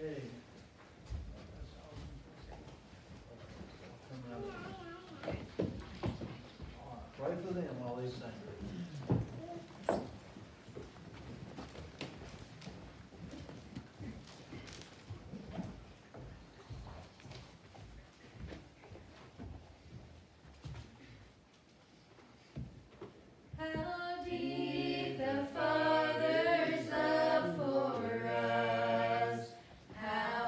Okay. Pray for them while they sing. How deep the Father's love for us, how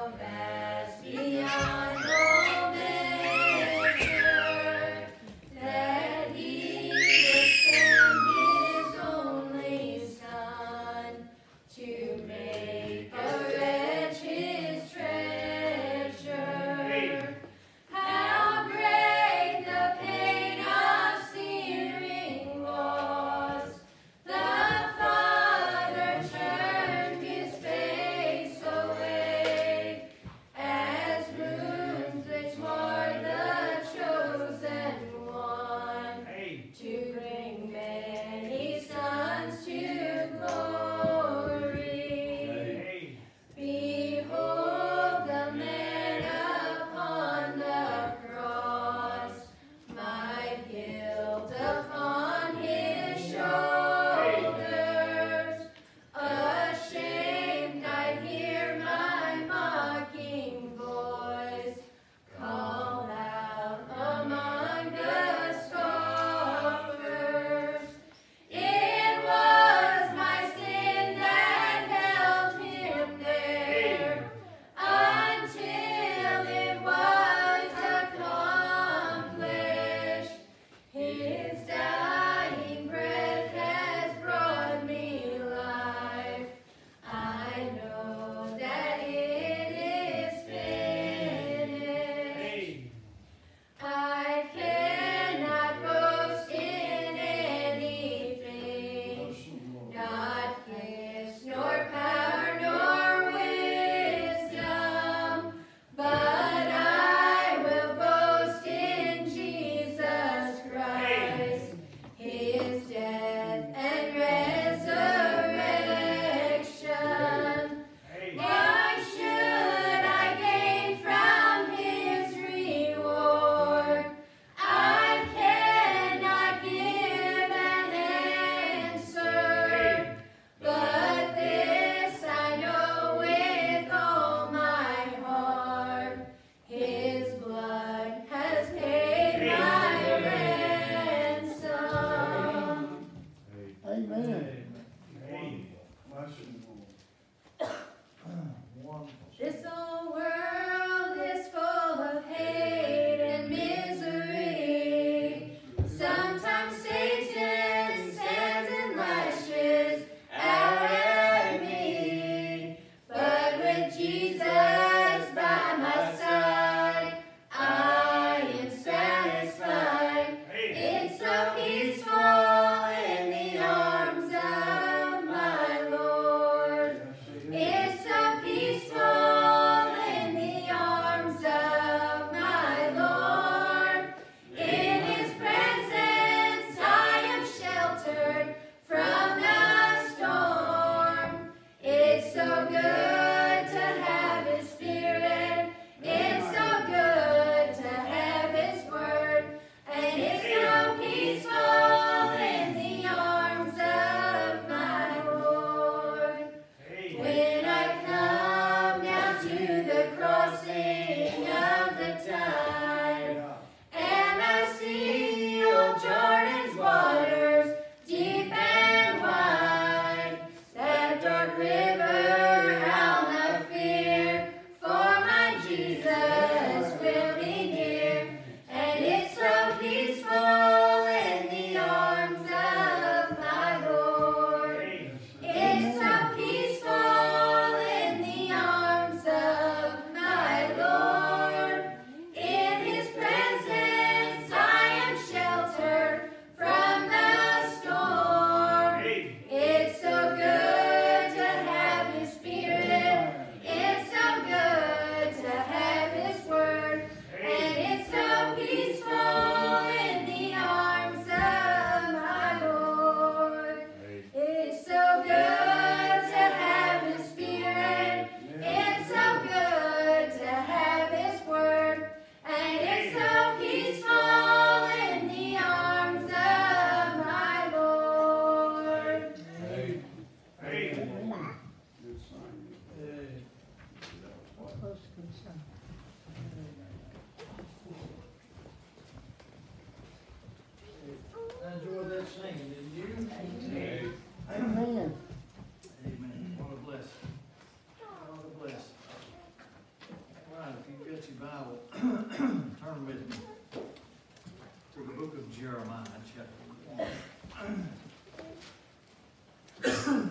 I enjoyed that singing, didn't you? Amen. Amen. Amen. What a blessing. What a blessing. All right, if you've got your Bible, turn with me to the book of Jeremiah, chapter 1. Excuse me,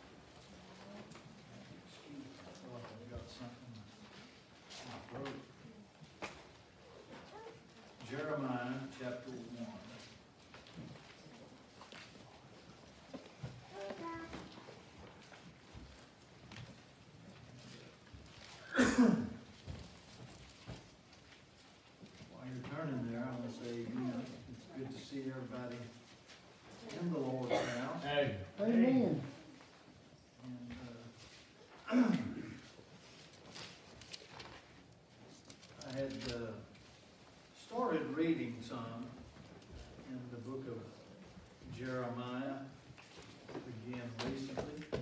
I thought I got something in my throat. Jeremiah, chapter 1. While you're turning there, I want to say, it's good to see everybody in the Lord's house. Hey. Amen. And I had started reading some in the book of Jeremiah again recently.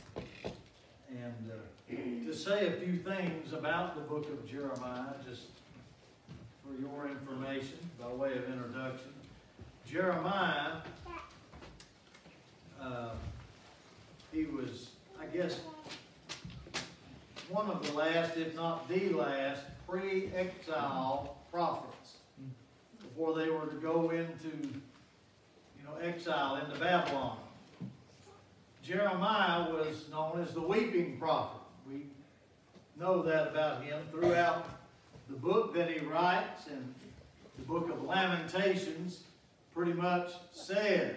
And to say a few things about the book of Jeremiah, just for your information, by way of introduction. Jeremiah, he was, I guess, one of the last, if not the last, pre-exile prophets before they were to go into, exile into Babylon. Jeremiah was known as the weeping prophet. We know that about him throughout the book that he writes, and the book of Lamentations pretty much says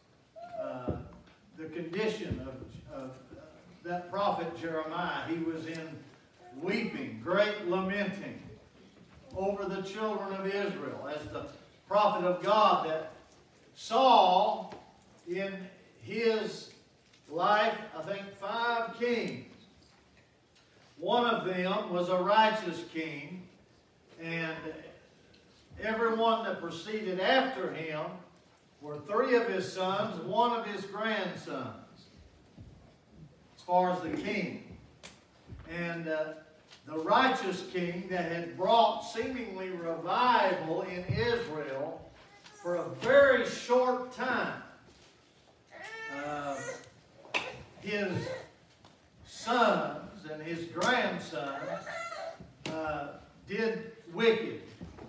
the condition of that prophet Jeremiah. He was in weeping, great lamenting over the children of Israel as the prophet of God that saw in his life, I think, 5 kings. One of them was a righteous king, and everyone that proceeded after him were 3 of his sons, 1 of his grandsons, as far as the king. And the righteous king that had brought seemingly revival in Israel for a very short time, his sons and his grandsons did wicked.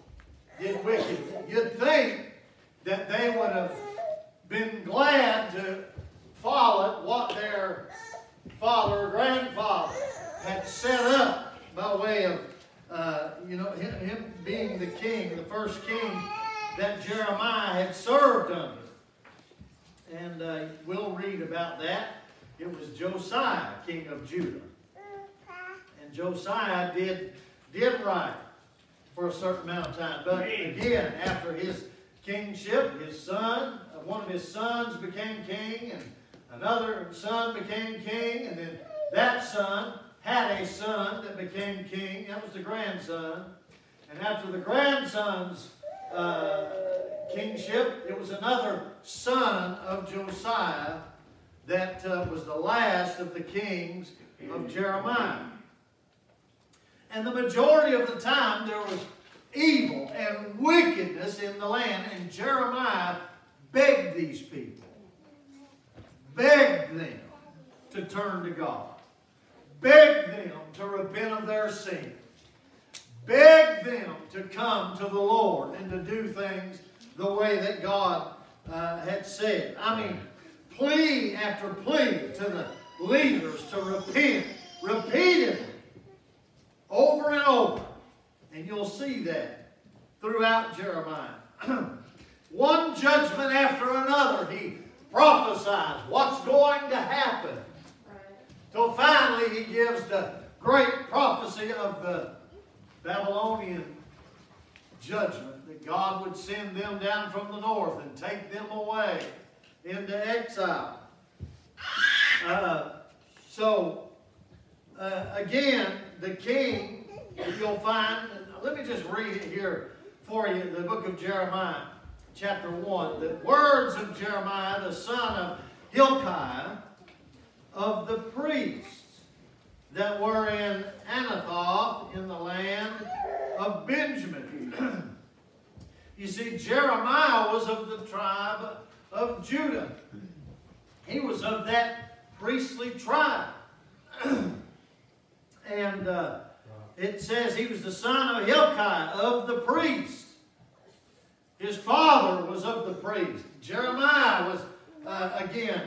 You'd think that they would have been glad to follow what their father or grandfather had set up by way of, him being the king, the first king that Jeremiah had served under. And we'll read about that. It was Josiah, king of Judah. And Josiah did right for a certain amount of time. But again, after his kingship, his son, one of his sons became king, and another son became king, and then that son had a son that became king. That was the grandson. And after the grandson's kingship, it was another son of Josiah that was the last of the kings of Jeremiah. And the majority of the time there was evil and wickedness in the land, and Jeremiah begged these people, begged them to turn to God, begged them to repent of their sin, begged them to come to the Lord and to do things the way that God had said. I mean, plea after plea to the leaders to repent repeatedly, over and over. And you'll see that throughout Jeremiah. One judgment after another, he prophesies what's going to happen. Till finally he gives the great prophecy of the Babylonian judgment, that God would send them down from the north and take them away into exile. Again, the king, you'll find, let me just read it here for you, the book of Jeremiah, chapter 1. The words of Jeremiah, the son of Hilkiah, of the priests that were in Anathoth in the of Benjamin. You see, Jeremiah was of the tribe of Judah. He was of that priestly tribe. And it says he was the son of Hilkiah, of the priest. His father was of the priest. Jeremiah was, again,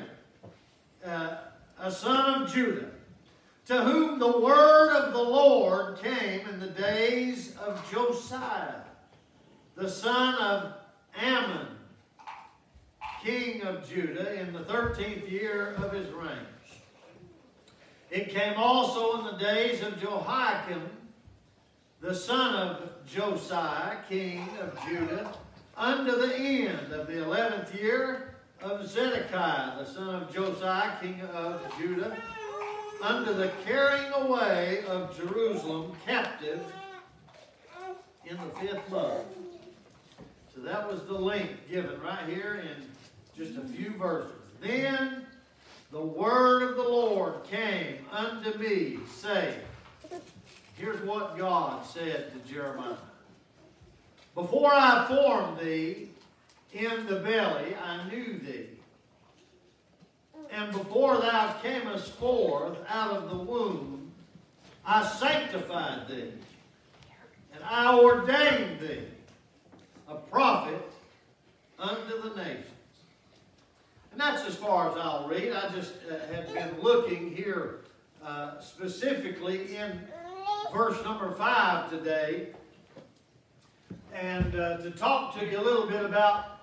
a son of Judah, to whom the word of the Lord came in the days of Josiah, the son of Ammon, king of Judah, in the 13th year of his reign. It came also in the days of Jehoiakim, the son of Josiah, king of Judah, unto the end of the 11th year of Zedekiah, the son of Josiah, king of Judah, unto the carrying away of Jerusalem captive in the 5th month. So that was the length given right here in just a few verses. Then the word of the Lord came unto me, saying, here's what God said to Jeremiah. Before I formed thee in the belly, I knew thee. And before thou camest forth out of the womb, I sanctified thee. And I ordained thee a prophet unto the nations. And that's as far as I'll read. I just have been looking here specifically in verse number 5 today. And to talk to you a little bit about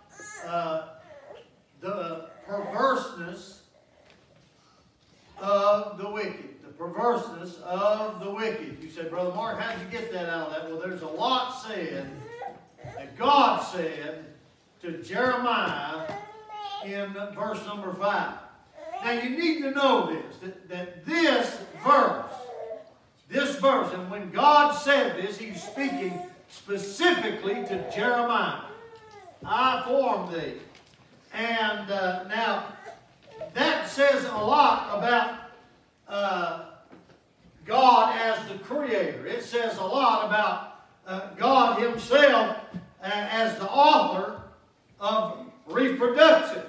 the perverseness of the wicked. The perverseness of the wicked. You said, Brother Mark, how did you get that out of that? Well, there's a lot said that God said to Jeremiah in verse number 5. Now you need to know this, that this verse, and when God said this, He's speaking specifically to Jeremiah. I formed thee. And now, that says a lot about God as the Creator. It says a lot about God Himself as the author of reproduction.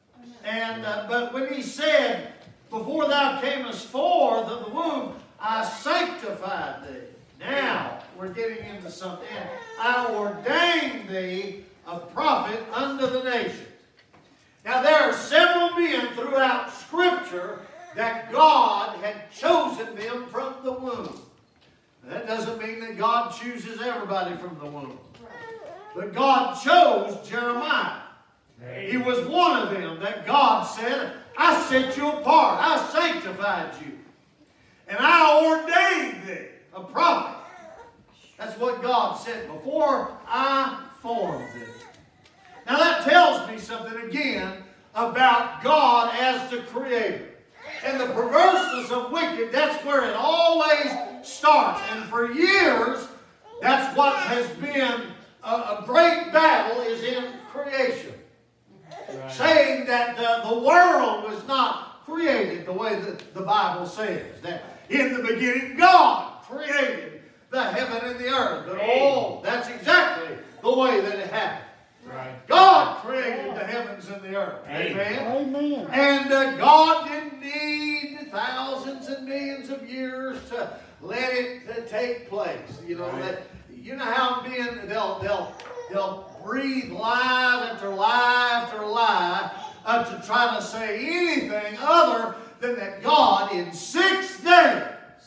And but when He said, before thou camest forth of the womb, I sanctified thee. Now, we're getting into something. I ordained thee a prophet unto the nations. Now, there are several men throughout Scripture that God had chosen them from the womb. That doesn't mean that God chooses everybody from the womb. But God chose Jeremiah. He was one of them that God said, I set you apart. I sanctified you. And I ordained thee a prophet. That's what God said. Before I formed thee. Now that tells me something again about God as the Creator. And the perverseness of wicked, that's where it always starts. And for years, that's what has been a great battle is in creation. Right. Saying that the world was not created the way that the Bible says. That in the beginning God created the heaven and the earth. But that's exactly the way that it happened. Right. God created the heavens and the earth. Amen. Amen. And God didn't need thousands and millions of years to let it take place. You know, right. You know how men, they'll breathe lie after lie after lie to try to say anything other than that God in 6 days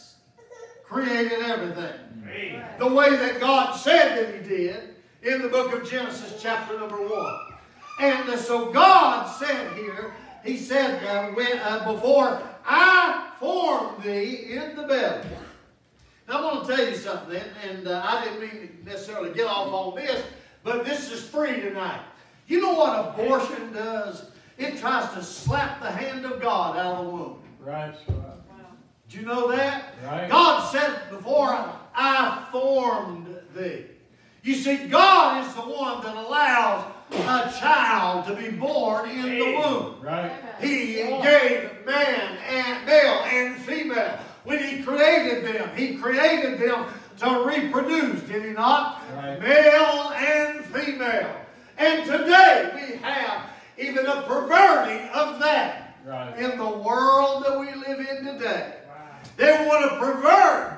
created everything. Right. The way that God said that He did in the book of Genesis chapter number 1. And so God said here, He said, before I formed thee in the belly. Now I'm going to tell you something, and I didn't mean to necessarily get off on this, but this is free tonight. You know what abortion does? It tries to slap the hand of God out of the womb. Right. Did you know that? Right. God said, before I formed thee. You see, God is the one that allows a child to be born in the womb. Right. He gave man and male and female. When He created them to reproduce, did He not? Right. Male and female. And today we have even a perverting of that Right. in the world that we live in today. They want to pervert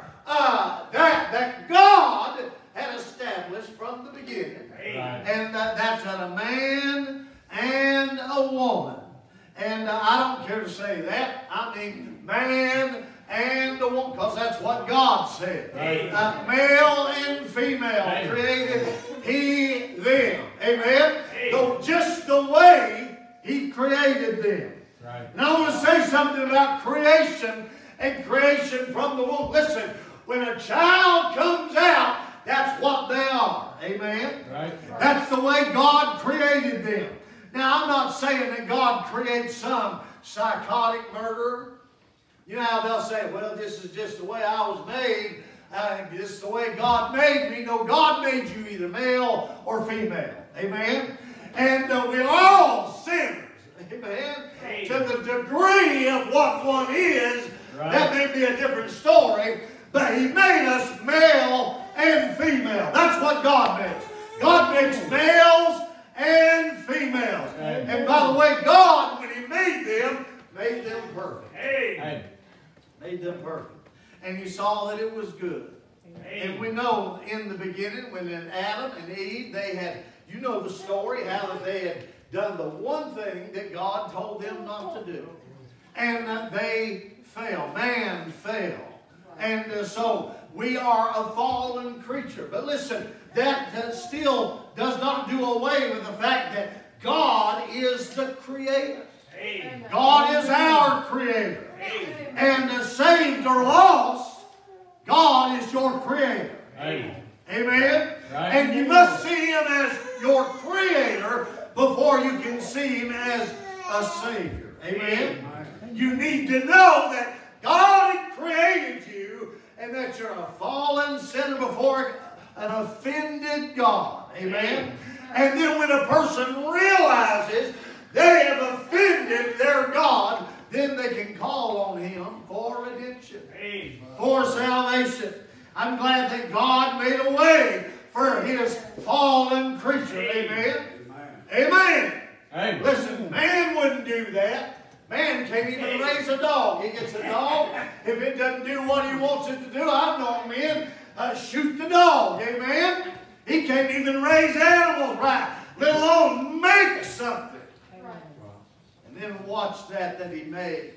that God had established from the beginning. Right. And that's that a man and a woman. And I don't care to say that. I mean man and a woman, because that's what God said. Right. Male and female Right. created He them. Amen? So just the way He created them. Right. And I want to say something about creation and creation from the womb. Listen, when a child comes out, that's what they are. Amen? Right. That's the way God created them. Now, I'm not saying that God creates some psychotic murderer. You know how they'll say, well, this is just the way I was made. This is the way God made me. No, God made you either male or female. Amen? And we're all sinners. Amen? To the degree of what one is, Right. that may be a different story, but He made us male and female. That's what God makes. God makes males and females. Right. And by the way, God, when He made them perfect. Hey. Made them perfect. And He saw that it was good. And we know in the beginning, when Adam and Eve, they had, you know the story, how that they had done the one thing that God told them not to do. And they fell. Man fell. And so we are a fallen creature. But listen, that still does not do away with the fact that God is the creator. God is our creator. And saved or lost, God is your creator. Hey. Amen? Right. And you must see Him as your creator before you can see Him as a Savior. Amen? You need to know that God had created you and that you're a fallen sinner before an offended God. Amen? And then when a person realizes they have offended their God, then they can call on Him for redemption, for salvation. I'm glad that God made a way for His fallen creature. Amen? Amen. Hey. Listen, man wouldn't do that. Man can't even raise a dog. He gets a dog. If it doesn't do what he wants it to do, I've known men shoot the dog. Amen? He can't even raise animals right, let alone make something. And then watch that He made.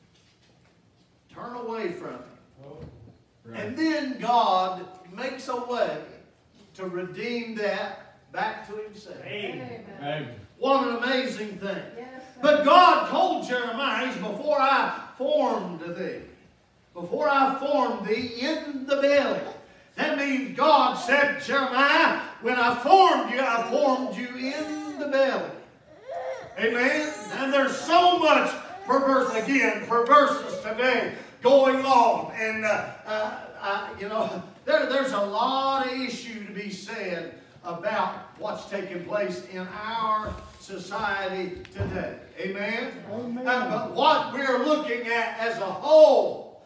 Turn away from it. Right. And then God makes a way to redeem that back to Himself. Hey. What an amazing thing. Yes, sir. But God told Jeremiah, before I formed thee, before I formed thee in the belly. That means God said, Jeremiah, when I formed you in the belly. Amen? And there's so much perverseness today going on. And, you know, there's a lot of issue to be said about what's taking place in our society today. Amen? But what we're looking at as a whole,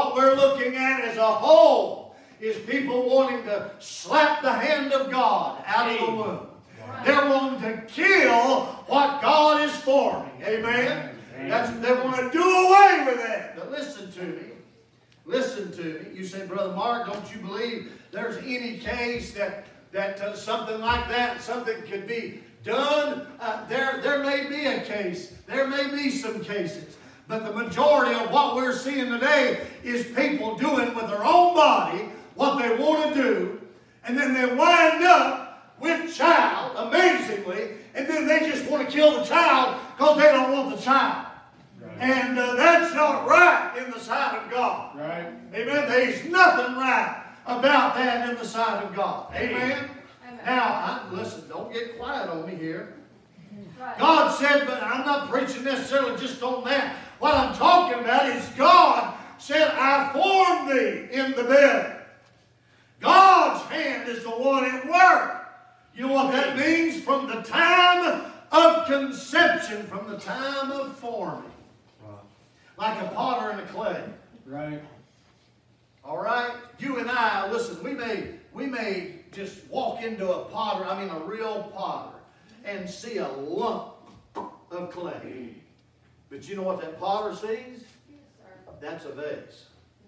is people wanting to slap the hand of God out of the womb. They're wanting to kill what God is forming. Amen? They want to do away with that. But listen to me. Listen to me. You say, Brother Mark, don't you believe there's any case that something like that, something could be done? There may be a case. There may be some cases. But the majority of what we're seeing today is people doing with their own body what they want to do, and then they wind up with child, amazingly, and then they just want to kill the child because they don't want the child. Right. And that's not right in the sight of God. Right. Amen. There's nothing right about that in the sight of God. Amen. Now, listen, don't get quiet on me here. Right. God said, but I'm not preaching necessarily just on that. What I'm talking about is God said, I formed thee in the belly. God's hand is the one at work. You know what that means? From the time of conception, from the time of forming. Like a potter and a clay. Right. All right? You and I, listen, we may just walk into a potter, I mean a real potter, and see a lump of clay. But you know what that potter sees? That's a vase.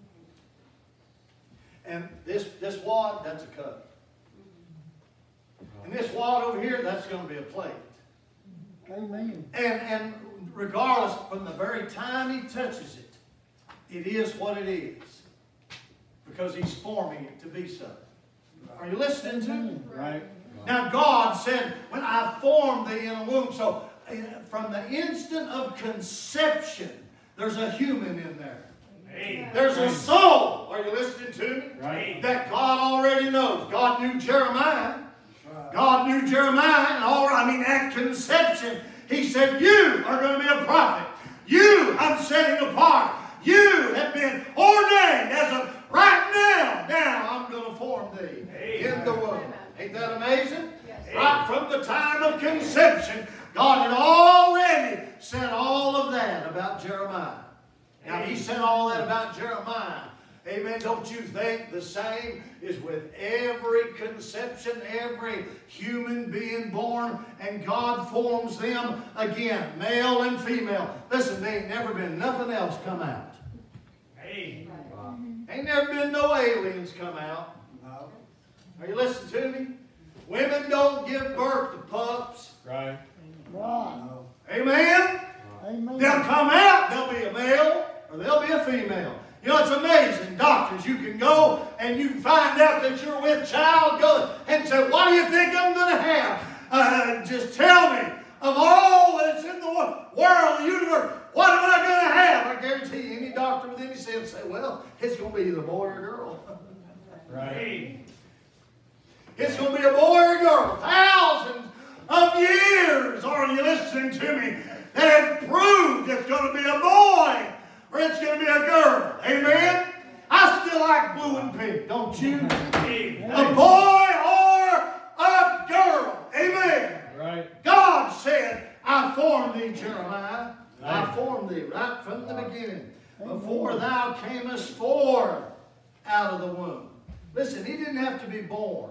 And this wad, that's a cup. And this wad over here, that's going to be a plate. Amen. And regardless, from the very time he touches it, it is what it is. Because he's forming it to be so. Are you listening to me? Right. Now God said, when I formed thee in a womb. So from the instant of conception, there's a human in there. Hey. There's a soul. Are you listening to me? Right. That God already knows. God knew Jeremiah. God knew Jeremiah. And at conception, he said, you are going to be a prophet. You I'm setting apart. You have been ordained as a right now. Now I'm going to form thee in the womb. Ain't that amazing? Yes. Right from the time of conception, God had already said all of that about Jeremiah. Now, he said all that about Jeremiah. Amen. Don't you think the same is with every conception, every human being born, and God forms them again, male and female. Listen, there ain't never been nothing else come out. Hey. Ain't never been no aliens come out. No. Are you listening to me? Women don't give birth to pups. Right. Right. Amen? Amen. They'll come out, they'll be a male, or they'll be a female. You know, it's amazing. Doctors, you can go and you can find out that you're with child, go and say, what do you think I'm going to have? Just tell me, of all that's in the world, the universe, what am I going to have? I guarantee you, any doctor with any sense say, well, it's going to be either a boy or a girl. Right. It's going to be a boy or a girl. Thousands of years, are you listening to me? That have proved it's going to be a boy or it's going to be a girl. Amen? I still like blue and pink, don't you? A boy or a girl. Amen. Right. God said, I formed thee, Jeremiah. I formed thee right from the beginning. Before thou camest forth out of the womb. Listen, he didn't have to be born.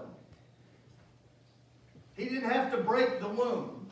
He didn't have to break the womb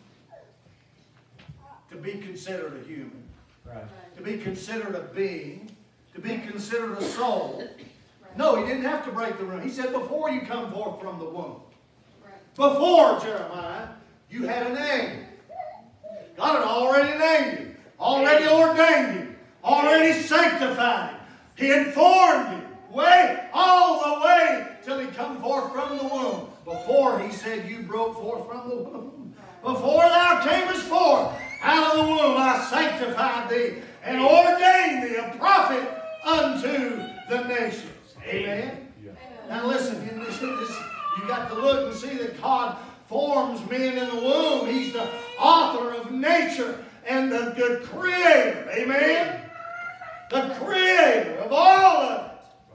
to be considered a human. Right. To be considered a being, to be considered a soul. No, he didn't have to break the womb. He said, before you come forth from the womb, before Jeremiah, you had a name. God had already named you, already ordained you, already sanctified you. He had formed you, all the way till he come forth from the womb. Before he said you broke forth from the womb. Before thou camest forth out of the womb, I sanctified thee and ordained thee a prophet unto the nations. Amen. Now listen, in this, you got to look and see that God forms men in the womb. He's the author of nature and the creator. Amen. The creator of all of it.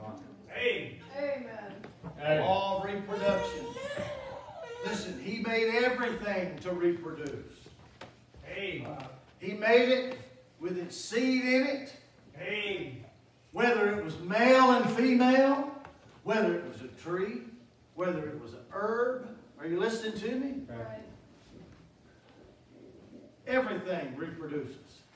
Amen. Law of reproduction. Listen, he made everything to reproduce. He made it with its seed in it. Whether it was male and female, whether it was a tree, whether it was an herb. Are you listening to me? Right. Everything reproduces.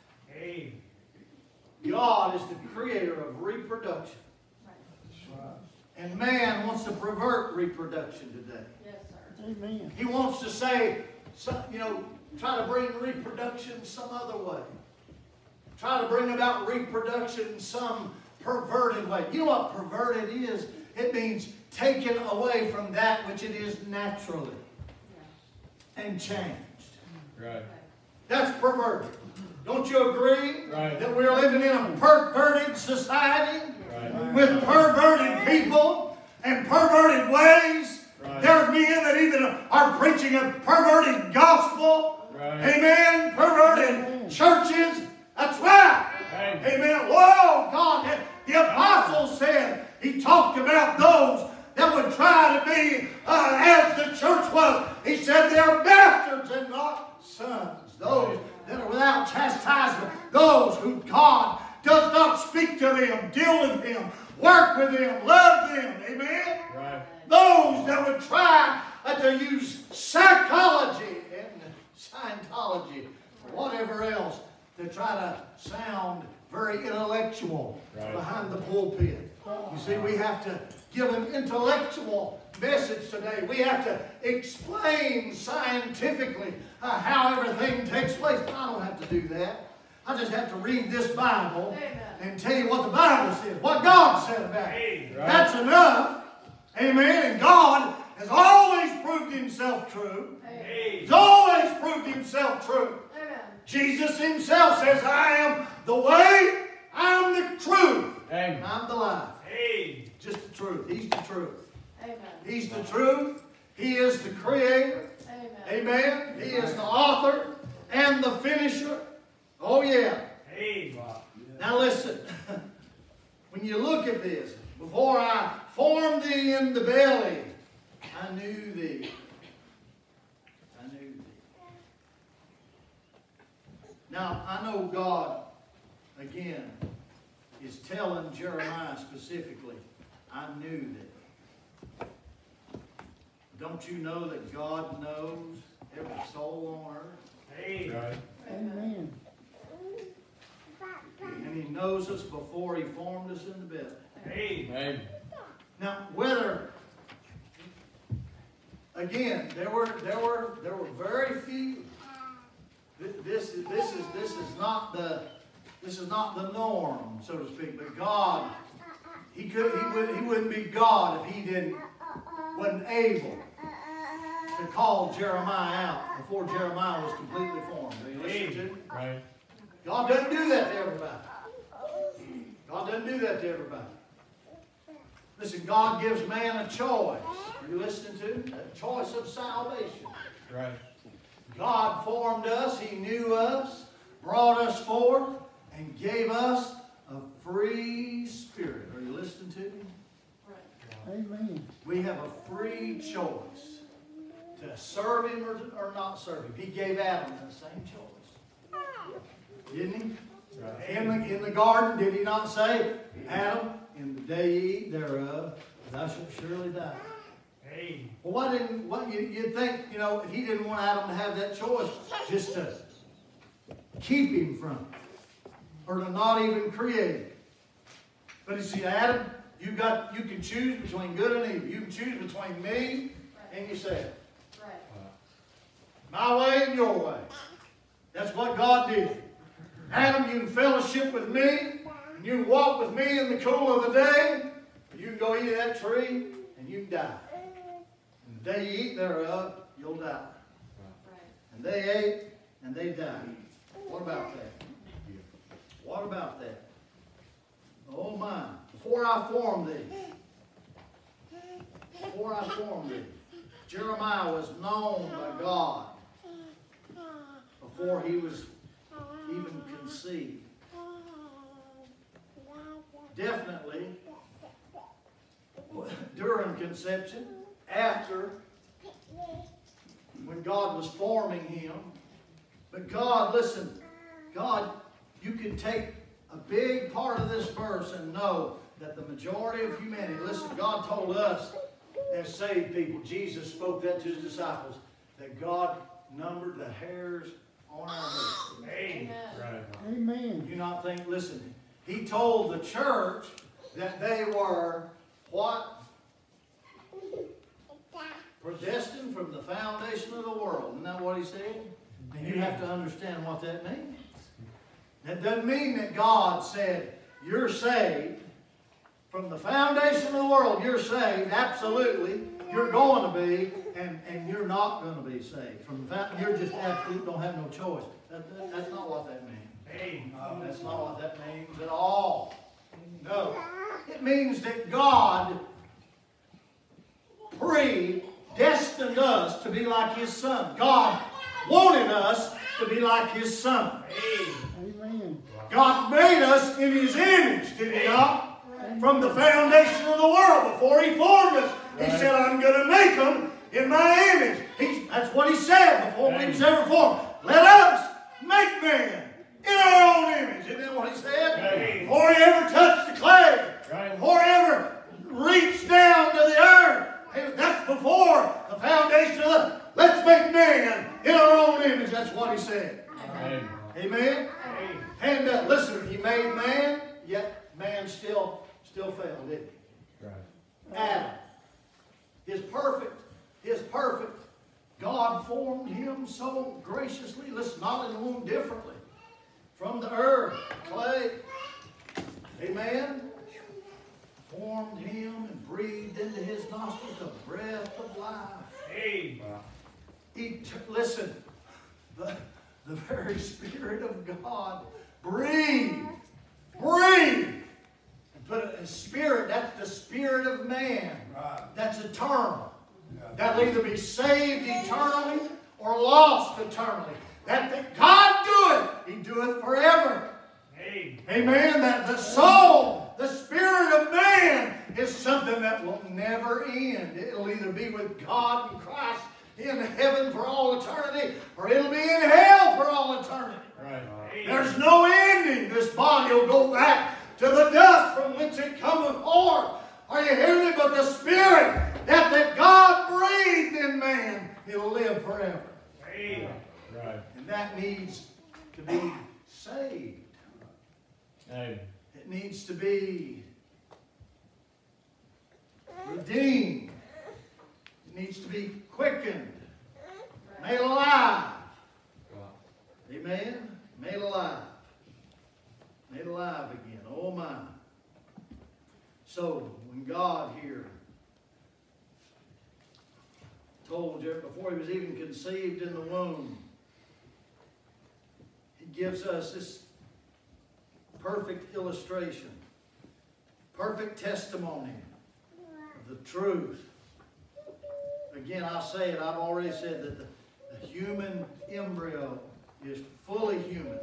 God is the creator of reproduction. And man wants to pervert reproduction today. Yes, sir. Amen. He wants to say, try to bring reproduction some other way. Try to bring about reproduction in some perverted way. You know what perverted is? It means taken away from that which it is naturally and changed. Right. That's perverted. Don't you agree Right. that we're living in a perverted society Right. with perverted people and perverted ways? Right. There are men that even are preaching a perverted gospel. Right. Amen. Perverted churches. That's right. Hey. Amen. Whoa, God. The apostle said, he talked about those that would try to be as the church was. He said they're bastards and not sons. Those that are without chastisement. Those who God does not speak to them, deal with them, work with them, love them. Amen? Right. Those that would try to use psychology and Scientology or whatever else to try to sound very intellectual behind the pulpit. You see, we have to give an intellectual message today. We have to explain scientifically how everything takes place. I don't have to do that. I just have to read this Bible and tell you what the Bible says, what God said about it. That's enough. Amen. And God has always proved Himself true. He's always proved Himself true. Jesus Himself says, I am the way, I am the truth, and I'm the life. Just the truth. He's the truth. He's the truth. He is the creator. Amen. He is the author and the finisher. Oh yeah. Now listen. When you look at this, before I formed thee in the belly, I knew thee. I knew thee. Now, I know God, again, is telling Jeremiah specifically, I knew thee. Don't you know that God knows every soul on earth? Right. Amen. And He knows us before He formed us in the belly. Amen. Now, whether, again, there were very few. This is not the norm, so to speak. But God, He wouldn't be God if He wasn't able to call Jeremiah out before Jeremiah was completely formed. Are you listening to me? Right. God doesn't do that to everybody. God doesn't do that to everybody. Listen, God gives man a choice. Are you listening to me? A choice of salvation. Right. God formed us. He knew us, brought us forth, and gave us a free spirit. Are you listening to me? Amen. We have a free choice to serve Him or not serve Him. He gave Adam the same choice. Didn't He? Right. In the garden, did He not say, Adam, in the day you eat thereof, thou shalt surely die? Well, you'd think, if He didn't want Adam to have that choice, just to keep him from it, or to not even create it. But you see, Adam, you can choose between good and evil. You can choose between me and yourself. My way and your way. That's what God did. Adam, you can fellowship with me, and you can walk with me in the cool of the day, or you can go eat that tree, and you can die. And the day you eat thereof, you'll die. And they ate, and they died. What about that? What about that? Oh my. Before I formed thee, Jeremiah was known by God before he was even conceived. Definitely during conception, after, when God was forming him. But God, listen, God, you can take a big part of this verse and know that the majority of humanity, listen, God told us as saved people, Jesus spoke that to His disciples, that God numbered the hairs on our head. Amen. Right. Amen. Do not think, listen, He told the church that they were what? Predestined from the foundation of the world. Isn't that what He said? And you have to understand what that means. That doesn't mean that God said, you're saved. From the foundation of the world, you're saved. Absolutely. You're going to be, and you're not going to be saved. From the you're just absolutely don't have no choice. That's not what that means. That's not what that means at all. No. It means that God predestined us to be like His Son. God wanted us to be like His Son. Amen. God made us in His image, did He not? From the foundation of the world, before He formed us, He said, I'm going to make them in my image. That's what He said before we was ever formed. Let us make man in our own image. Isn't that what He said? Before He ever touched the clay. Before He said. Amen. Amen? And listen, He made man, yet man still failed, didn't he? Right. Adam, His perfect. God formed him so graciously. Listen, not in the womb, differently. From the earth, clay. Amen? Formed him and breathed into his nostrils the breath of life. Hey. Listen, the very Spirit of God breathed. And put a spirit, that's the spirit of man. That's eternal. That'll either be saved eternally or lost eternally. That God do it. He do it forever. Amen. That the soul, the spirit of man is something that will never end. It'll either be with God and Christ in heaven for all eternity, or it'll be in hell for all eternity. Right. There's no ending. This body will go back to the dust from which it cometh forth. Are you hearing me? But the spirit that God breathed in man, it'll live forever. Right. And that needs to be saved. Hey. It needs to be redeemed. It needs to be quickened. Made alive. Amen? Made alive. Made alive again. Oh my. So, when God here told you before he was even conceived in the womb, he gives us this perfect illustration, perfect testimony of the truth. Again, I'll say it, I've already said that the human embryo is fully human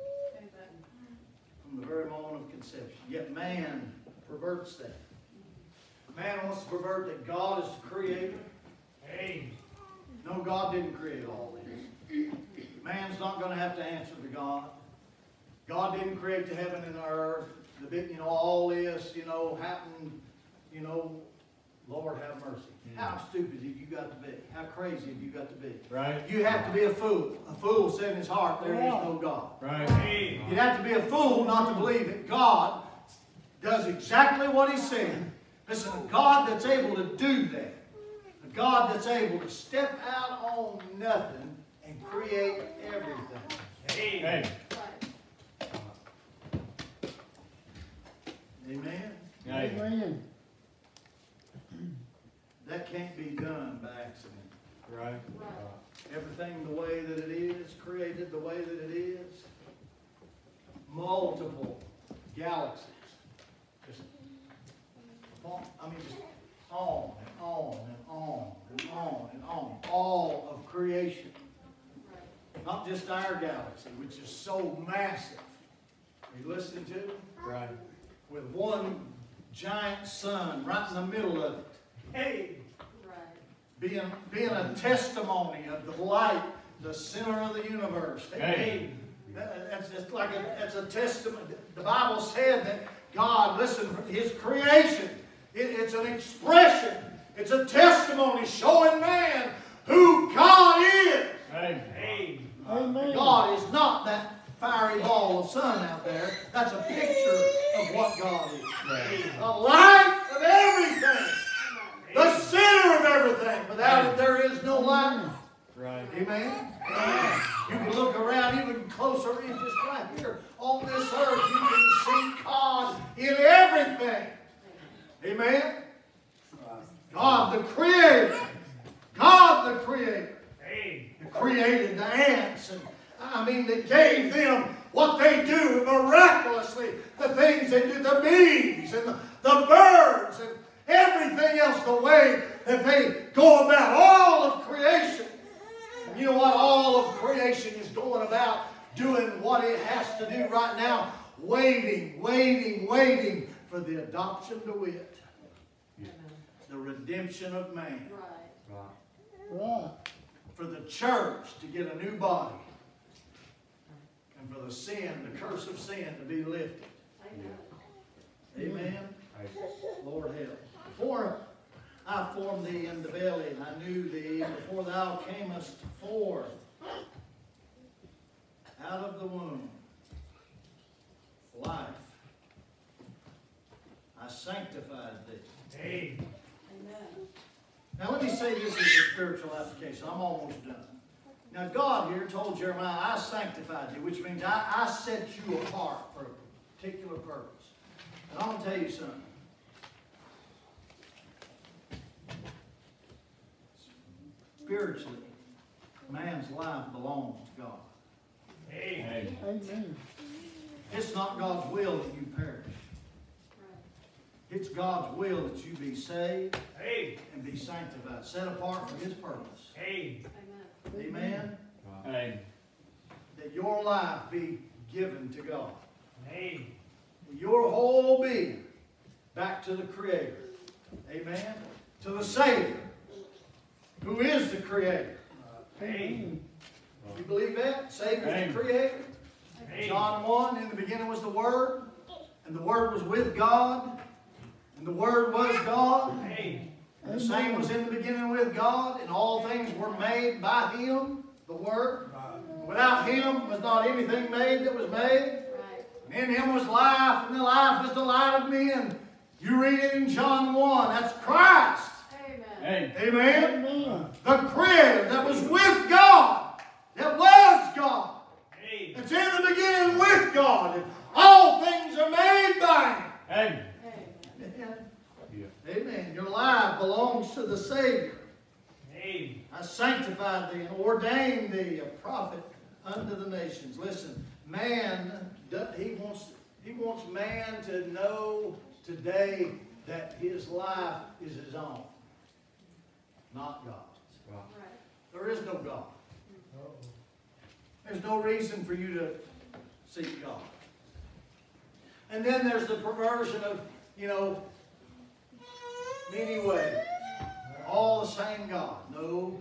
from the very moment of conception. Yet man perverts that. Man wants to pervert that God is the creator. Hey. No, God didn't create all this. Man's not going to have to answer to God. God didn't create the heaven and the earth. All this, happened, Lord have mercy. How stupid have you got to be? How crazy have you got to be? Right. You have to be a fool. A fool said in his heart, there is no God. Right. You'd have to be a fool not to believe that God does exactly what he said. Listen, a God that's able to do that. A God that's able to step out on nothing and create everything. Hey. Amen? Hey. Amen. That can't be done by accident. Right. Everything the way that it is, created the way that it is. Multiple galaxies. Just on and on and on and on and on. All of creation. Not just our galaxy, which is so massive. Are you listening to me? Right. With one giant sun right in the middle of it. Hey! Being a testimony of the light, the center of the universe. Hey. That's just like that's a testament. The Bible said that God, listen, his creation, it's an expression. It's a testimony showing man who God is. Hey. Amen. God is not that fiery ball of sun out there. That's a picture of what God is. Right. The light of everything. The center of everything. Without it, there is no life. Right. Amen? You can look around even closer, just right here on this earth. You can see God in everything. Amen? God the Creator. God the Creator. That created the ants. And that gave them what they do miraculously. The things they do, the bees and the birds and everything else, the way that they go about all of creation. And you know what? All of creation is going about doing what it has to do right now. Waiting for the adoption to wit. The redemption of man. Right. For the church to get a new body. And for the curse of sin to be lifted. Amen? Lord help. Before I formed thee in the belly, and I knew thee, before thou camest forth. out of the womb, life, I sanctified thee. Hey. Now let me say this as a spiritual application. I'm almost done. Now God here told Jeremiah, I sanctified thee, which means I set you apart for a particular purpose. And I'm going to tell you something. Spiritually, man's life belongs to God. Hey. Amen. It's not God's will that you perish. It's God's will that you be saved Hey. and be sanctified, set apart for His purpose. Hey. Amen? Hey. That your life be given to God. Hey. Your whole being back to the Creator. Amen? To the Savior, who is the Creator. Hey. You believe that? Savior is Amen. the Creator. Hey. John 1, in the beginning was the Word, and the Word was with God, and the Word was God. Hey. And the same was in the beginning with God, and all things were made by Him, the Word. Without Him was not anything made that was made. And in Him was life, and the life is the light of men. You read it in John 1. That's Christ. Hey. Amen? Amen. The Creator that was with God, that was God. Hey. It's in the beginning with God. And all things are made by Him. Hey. Amen. Yeah. Amen. Your life belongs to the Savior. Hey. I sanctified thee and ordained thee a prophet unto the nations. Listen, man, he wants man to know today that his life is his own, not God's. There is no God. There's no reason for you to seek God. And then there's the perversion of, many ways. All the same God. No.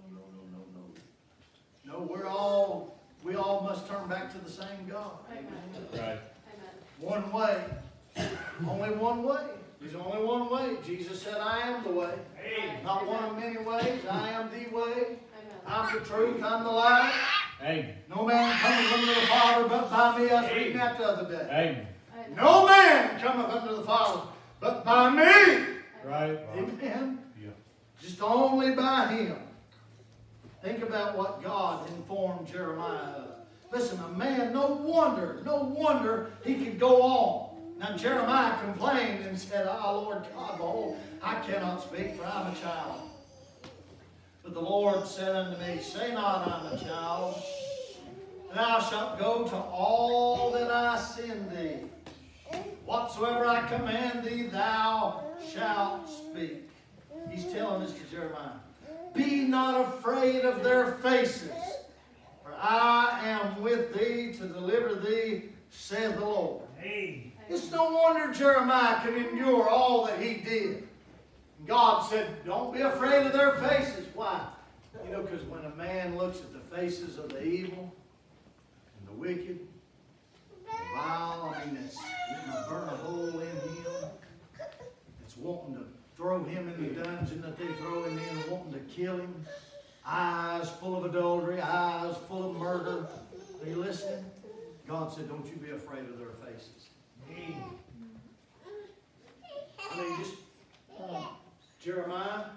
No, we all must turn back to the same God. Right. One way. Only one way. There's only one way. Jesus said, I am the way. Hey. Not one of many ways. I am the way. I'm the truth. I'm the life. Hey. No man cometh unto the Father but by me. I was reading that the other day. Hey. No man cometh unto the Father but by me. Right. Amen. Yeah. Just only by Him. Think about what God informed Jeremiah of. Listen, a man, no wonder he could go on. Now Jeremiah complained and said, Lord God, behold, I cannot speak, for I'm a child. But the Lord said unto me, say not I'm a child. Thou shalt go to all that I send thee. Whatsoever I command thee, thou shalt speak. He's telling this to Jeremiah. Be not afraid of their faces, for I am with thee to deliver thee, saith the Lord. Hey. It's no wonder Jeremiah could endure all that he did. God said, don't be afraid of their faces. Why? Because when a man looks at the faces of the evil and the wicked, the vile, that's wanting to burn a hole in him, it's wanting to throw him in the dungeon that they throw him in, wanting to kill him, eyes full of adultery, eyes full of murder. Are you listening? God said, don't you be afraid of their faces. Hey. Just Jeremiah,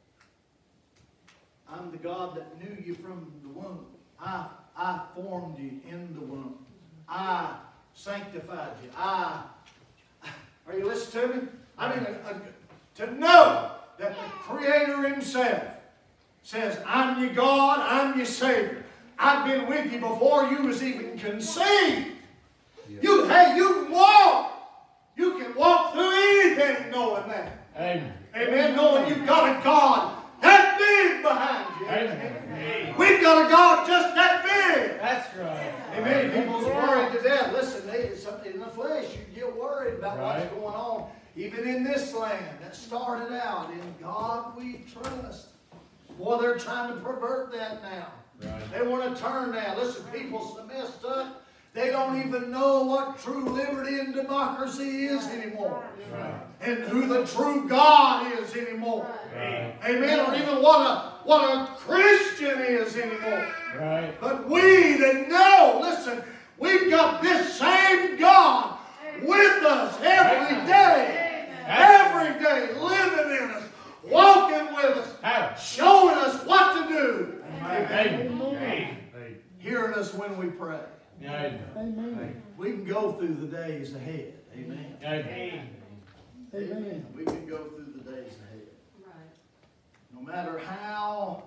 I'm the God that knew you from the womb. I formed you in the womb. I sanctified you. Are you listening to me? To know that the Creator Himself says, I'm your God, I'm your Savior. I've been with you before you was even conceived. Yeah. You can walk. You can walk through anything knowing that. Amen. Amen. Knowing you've got a God that big behind you. Amen. We've got a God just that big. That's right. Amen. People's worried to death. Listen, in the flesh, you get worried about what's going on. Even in this land that started out, in God we trust. Boy, they're trying to pervert that now. Right. They want to turn now. Listen, people so messed up. They don't even know what true liberty and democracy is anymore. Right. And who the true God is anymore. Right. Amen. Or even what a Christian is anymore. Right. But we that know, listen, we've got this same God with us every day. Every day, living in us, walking with us, How? showing us what to do. Amen. Hearing us when we pray. Amen. We can go through the days ahead. Amen. Amen. Amen. We can go through the days ahead. No matter how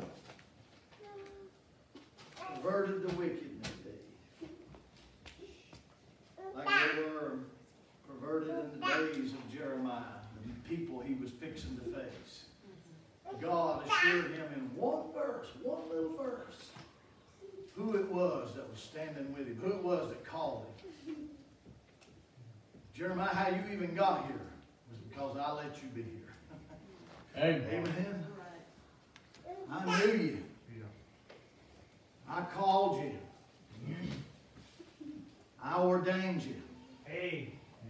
perverted the wicked may be. Like they were perverted in the days of Jeremiah, the people he was fixing to face. God assured him in one verse, one little verse, who it was that was standing with him, who it was that called him. Jeremiah, how you even got here was because I let you be here. Amen. Amen. I knew you. I called you. I ordained you. Hey.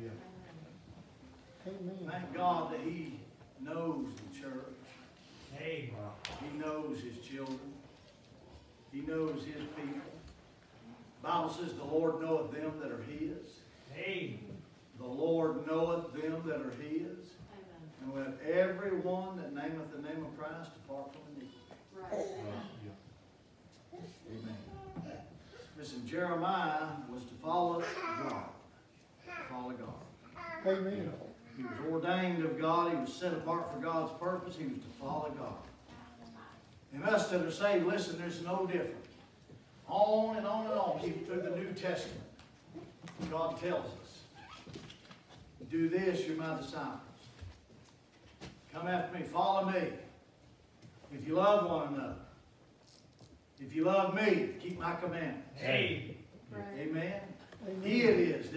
Thank God that He knows the church. Hey. He knows His children. He knows His people. The Bible says the Lord knoweth them that are His. Hey. The Lord knoweth them that are His. And let every one that nameth the name of Christ depart from iniquity. Amen. Listen, Jeremiah was to follow God. Follow God. Amen. He was ordained of God. He was set apart for God's purpose. He was to follow God. And us that are saved, listen, there's no difference. On and on and on, even through the New Testament, God tells us, do this, you're my disciples. Come after me, follow me. If you love one another. If you love me, keep my commandments. Hey. Amen. He it is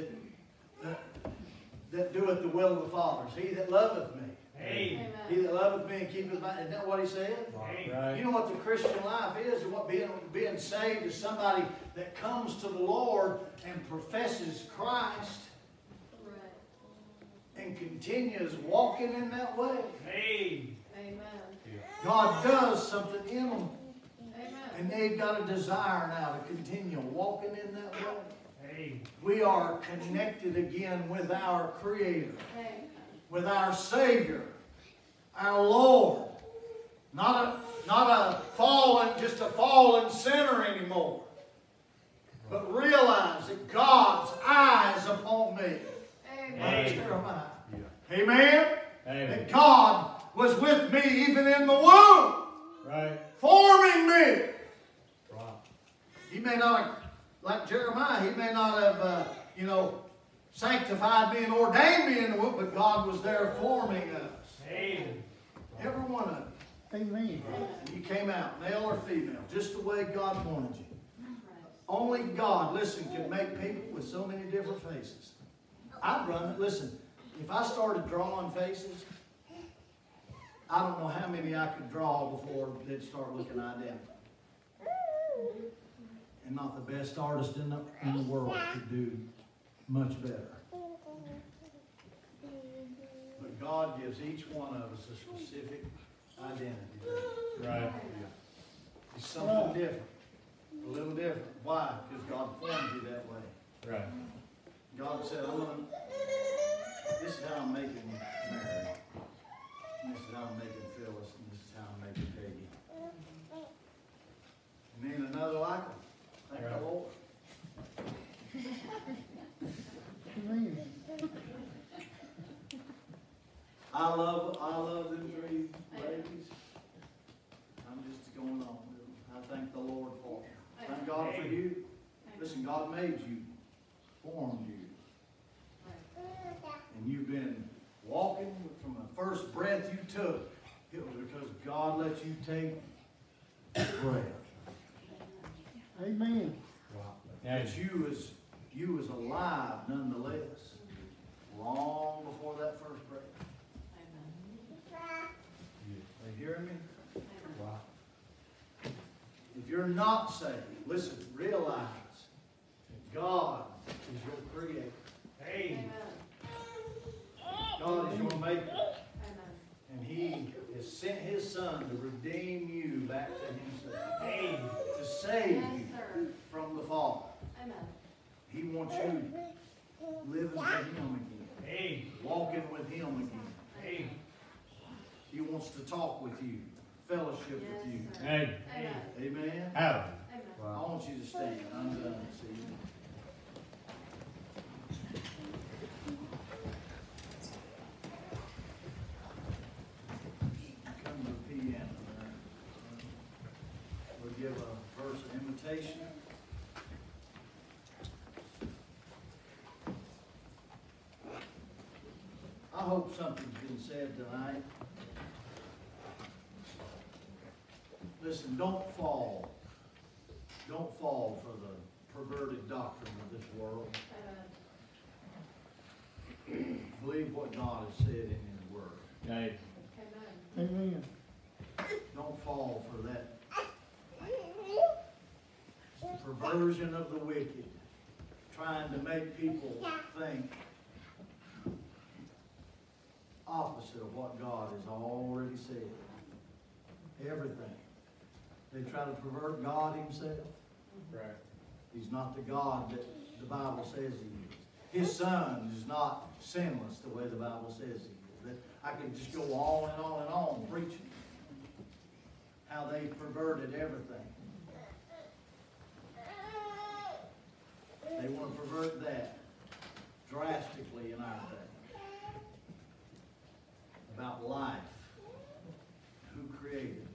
that doeth the will of the Father. It's he that loveth me. Hey. He that loveth me and keepeth my... Isn't that what he said? Right. You know what the Christian life is, and what being saved is somebody that comes to the Lord and professes Christ and continues walking in that way. Hey. God does something in them. And they've got a desire now to continue walking in that way. Hey. We are connected again with our Creator, with our Savior, our Lord. Not just a fallen sinner anymore. But realize that God's eye is upon me. Like Jeremiah. Amen? Amen. That God was with me even in the womb, Right. forming me. Right. He may not have, like Jeremiah, he may not have, sanctified me and ordained me in the womb, but God was there forming us. Hey. Every one of them. Amen. And you came out, male or female, just the way God wanted you. Only God, listen, can make people with so many different faces. I'd run it. Listen, if I started drawing faces, I don't know how many I could draw before they'd start looking identical. And not the best artist in the world could do much better. But God gives each one of us a specific identity. Right. It's something different. A little different. Why? Because God formed you that way. Right. God said, this is how I'm making Mary. And this is how I'm making Phyllis. And this is how I'm making Peggy. And then another like them. Thank the Lord. Amen. I love them three ladies. I'm just going on with them. I thank the Lord for them. Thank God for you. Listen, God made you, formed you. And you've been walking from the first breath you took. It was because God let you take breath. Amen. That you was alive nonetheless. Long before that first breath. Are you hearing me? If you're not saved, listen, realize God is your creator. Amen. God is your maker. Amen. And He has sent His Son to redeem you back to Himself. Amen. To save Yes, you sir. from the fall. Amen. He wants you living for Him again. Amen. Walking with Him again. Amen. He wants to talk with you. Fellowship with you. Yes, sir. Amen. Amen. Amen. Hallelujah. Amen. I want you to stand. I'm done this evening. Come to the piano there. We'll give a verse of invitation. I hope something's been said tonight. Listen, don't fall. Don't fall for the perverted doctrine of this world. Amen. Believe what God has said in His Word. Amen. Amen. Amen. Don't fall for that perversion of the wicked, trying to make people think opposite of what God has already said. Everything. They try to pervert God Himself. Right. He's not the God that the Bible says He is. His Son is not sinless the way the Bible says He is. I could just go on and on and on preaching how they perverted everything. They want to pervert that drastically in our day. About life, who created it,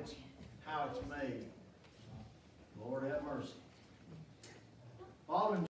how it's made. Lord have mercy. Father,